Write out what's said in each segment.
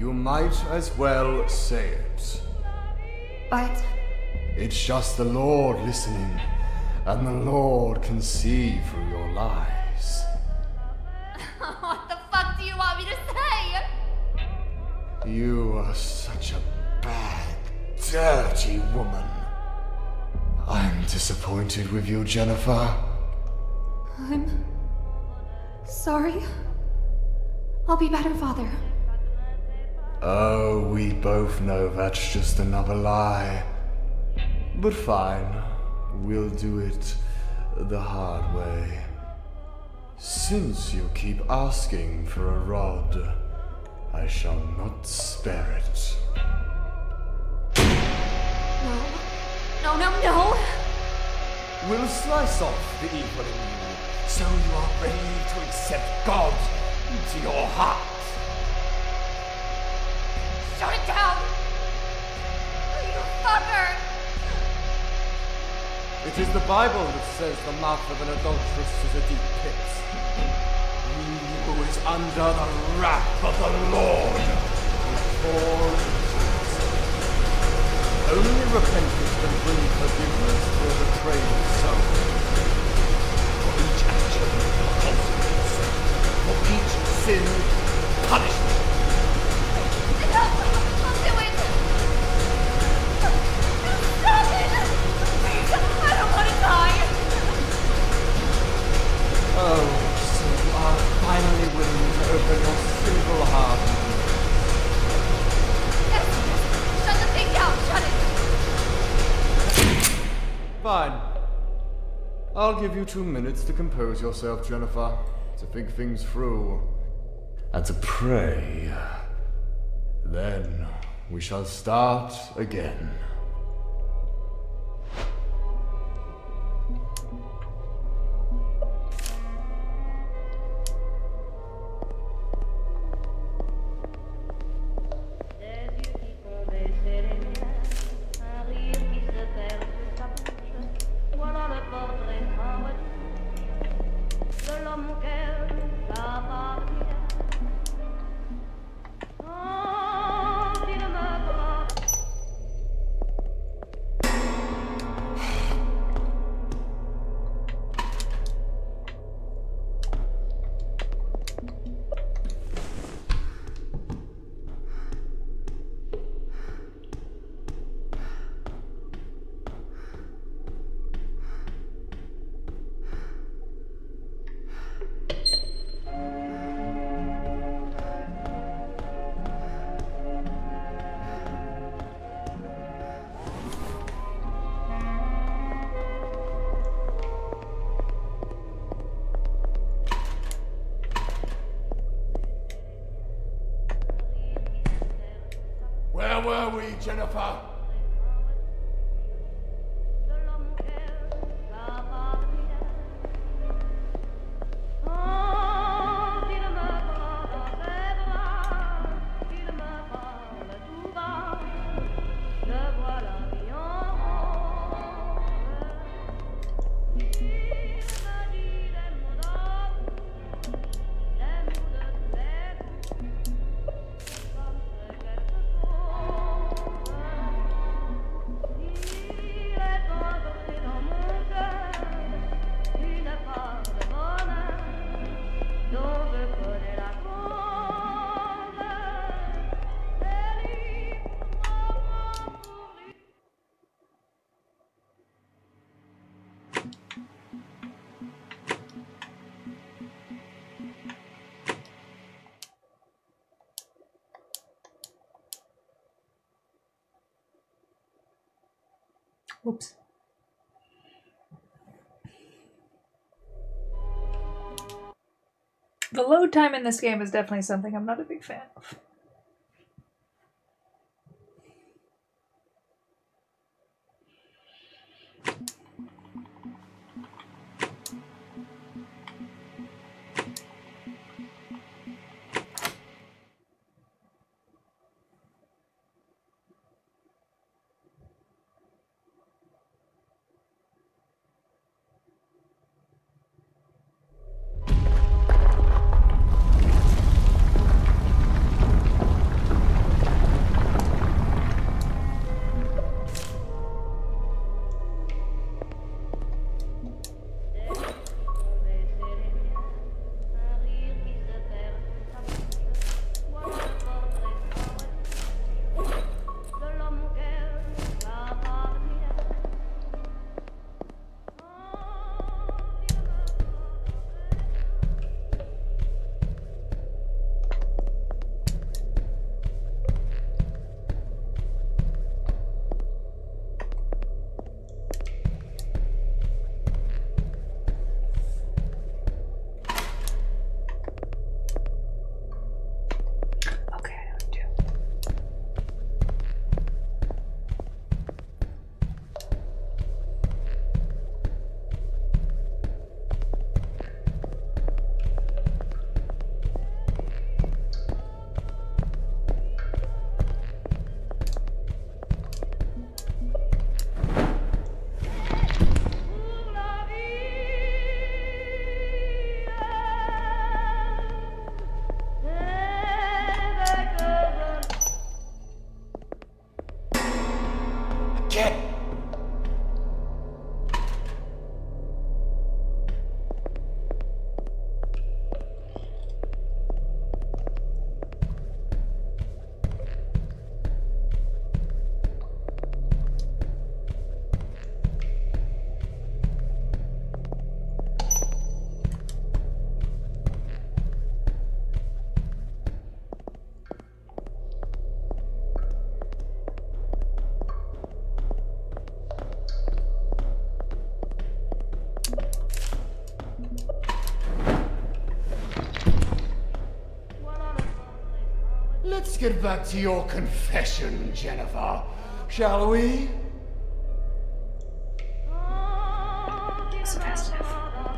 You might as well say it. But... It's just the Lord listening, and the Lord can see through your lies. What the fuck do you want me to say? You are such a bad, dirty woman. I'm disappointed with you, Jennifer. I'm... sorry. I'll be better, Father. Oh, we both know that's just another lie. But fine, we'll do it the hard way. Since you keep asking for a rod, I shall not spare it. No, no, no! We'll slice off the evil in you, so you are ready to accept God into your heart. Shut it down! You fucker! It is the Bible that says the mouth of an adulteress is a deep pit. He who is under the wrath of the Lord will fall. Only repentance can bring forgiveness for a betrayed soul. For each action, consequence. For each sin, punishment. No! I'll do it! Stop it! Please, I don't want to die! Oh, so you are finally willing to open your sinful heart. Yes, shut the thing down, shut it! Fine. I'll give you 2 minutes to compose yourself, Jennifer, to think things through, and to pray. Then we shall start again. Where were we, Jennifer? Oops. The load time in this game is definitely something I'm not a big fan of. Let's get back to your confession, Jennifer, shall we? Wasn't fast enough.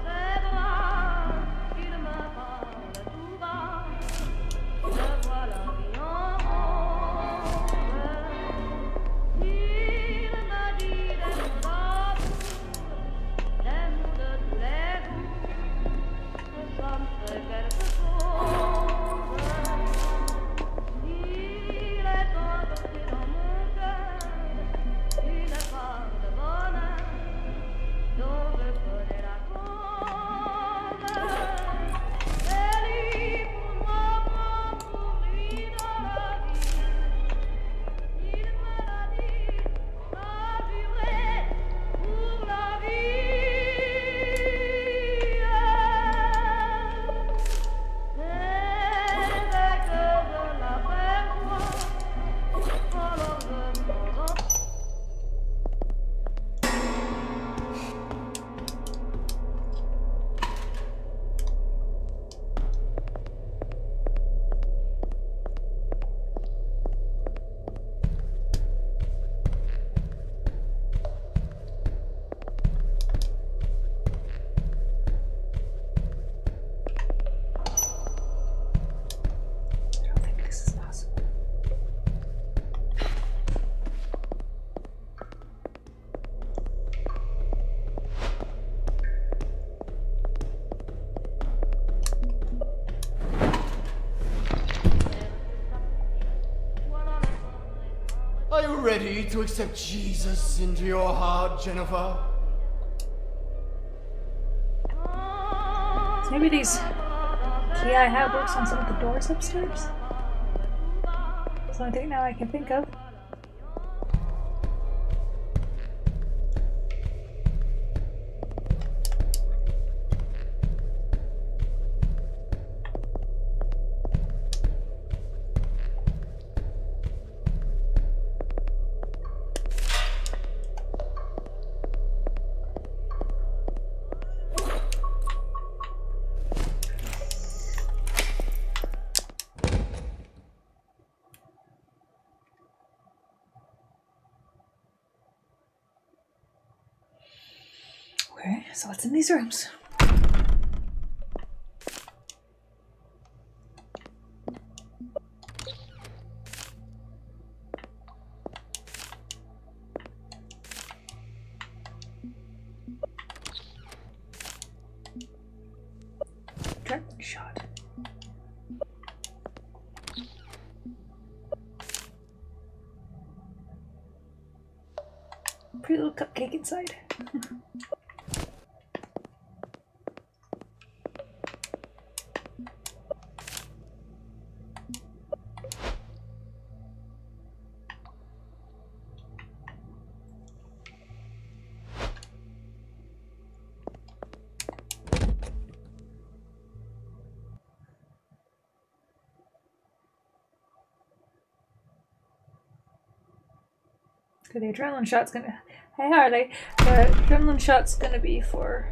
Are you ready to accept Jesus into your heart, Jennifer? So maybe these key I have works on some of the doors upstairs? That's the only thing now I can think of. Okay, so what's in these rooms? Dragon shot. Pretty little cupcake inside. Okay, the adrenaline shot's gonna. Hey Harley, the adrenaline shot's gonna be for.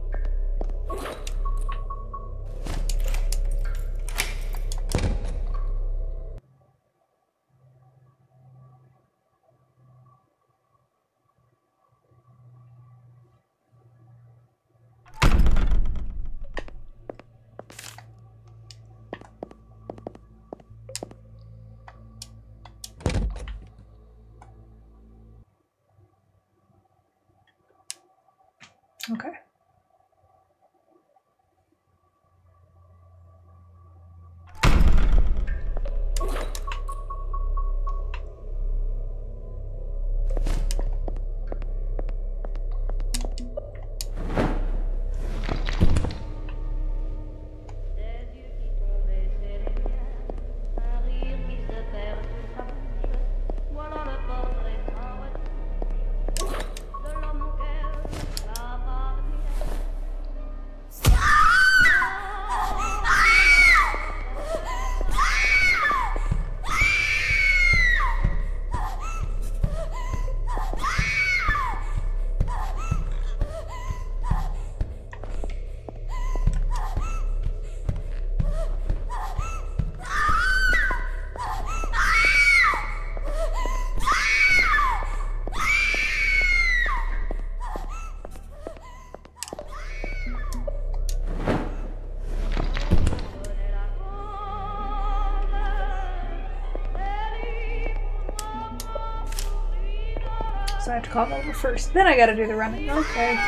Okay. to call him over first. Then I gotta do the running. Okay.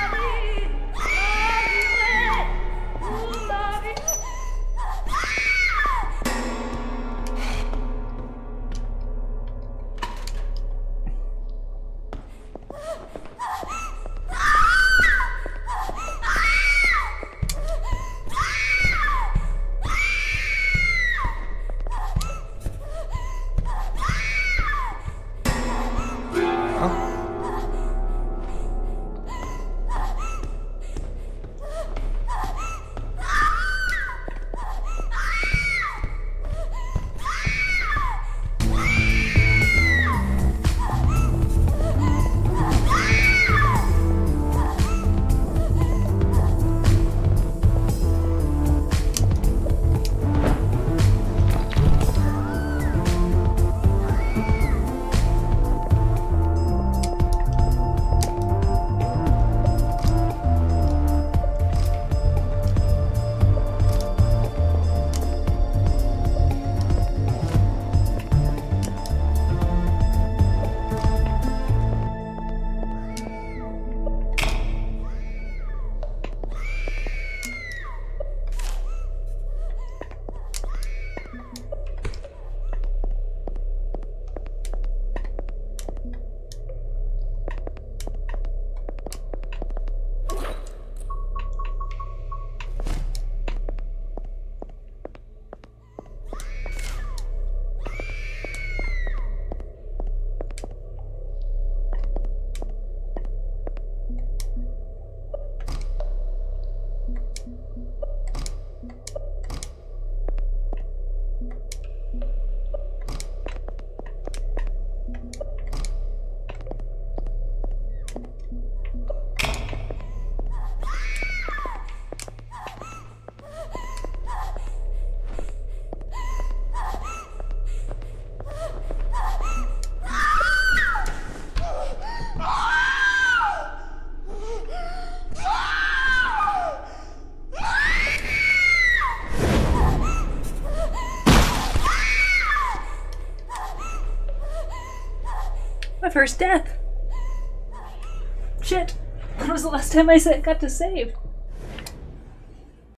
My first death. Shit. When was the last time I got to save?